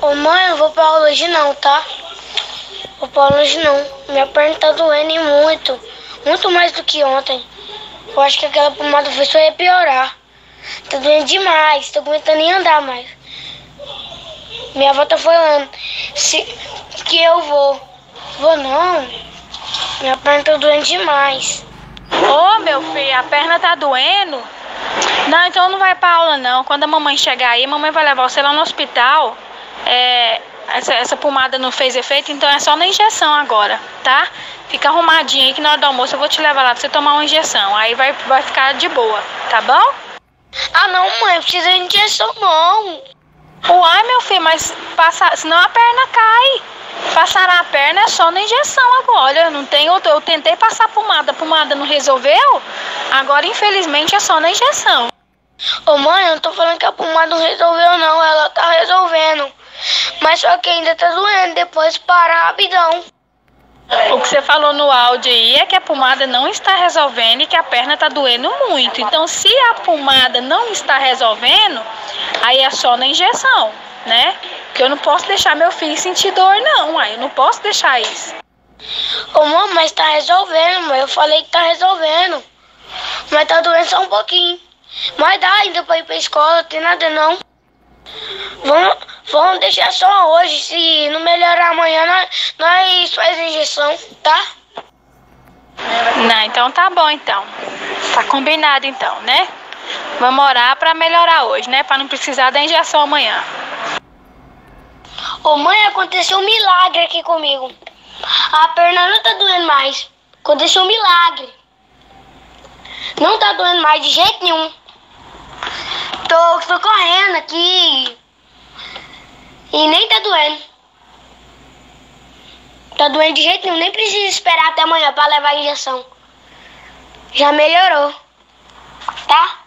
Ô mãe, eu não vou pra aula hoje não, tá? Vou pra aula hoje não. Minha perna tá doendo e muito. Muito mais do que ontem. Eu acho que aquela pomada foi só ia piorar. Tá doendo demais, tô aguentando nem andar mais. Minha avó tá falando que eu vou. Vou não. Minha perna tá doendo demais. Ô, meu filho, a perna tá doendo? Não, então não vai pra aula não. Quando a mamãe chegar aí, a mamãe vai levar você lá no hospital. Essa pomada não fez efeito, então é só na injeção agora, tá? Fica arrumadinho aí que na hora do almoço eu vou te levar lá pra você tomar uma injeção. Aí vai ficar de boa, tá bom? Ah não, mãe, precisa de injeção não. Uai, meu filho, mas senão a perna cai. Passar a perna é só na injeção agora. Não tem outro. Eu tentei passar a pomada não resolveu. Agora, infelizmente, é só na injeção. Ô mãe, eu não tô falando que a pomada não resolveu não, ela tá resolvendo. Mas só que ainda tá doendo, depois para rapidão. O que você falou no áudio aí é que a pomada não está resolvendo e que a perna tá doendo muito. Então, se a pomada não está resolvendo, aí é só na injeção, né? Porque eu não posso deixar meu filho sentir dor, não. Aí eu não posso deixar isso. Ô mãe, mas tá resolvendo, mãe. Eu falei que tá resolvendo. Mas tá doendo só um pouquinho. Mas dá ainda pra ir pra escola, não tem nada não. Vamos deixar só hoje. Se não melhorar amanhã, nós faz a injeção, tá? Não, então tá bom então. Tá combinado então, né? Vamos orar pra melhorar hoje, né? Pra não precisar da injeção amanhã. Ô mãe, aconteceu um milagre aqui comigo. A perna não tá doendo mais. Aconteceu um milagre. Não tá doendo mais de jeito nenhum. Tô correndo aqui. E nem tá doendo. Tá doendo de jeito nenhum. Nem precisa esperar até amanhã pra levar a injeção. Já melhorou. Tá?